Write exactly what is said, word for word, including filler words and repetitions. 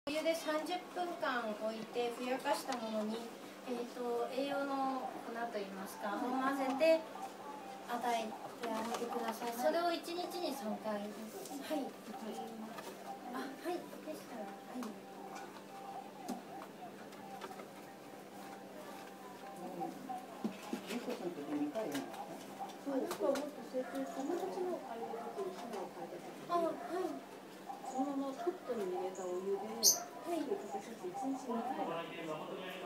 お湯でさんじゅっぷんかん置いてふやかしたものに、えー、と栄養の粉といいますかを混ぜて与えてあげてください。それをいちにちにさんかい。はい。あ、はい。でしたら、はい。 猫さんとでにかいやん。 そう、なんかもっと成長した友達の借りた時にひなを借りた時に、 あ、はい。 そのままポットに入れたお湯で、はい、かけさせていちにちにかい。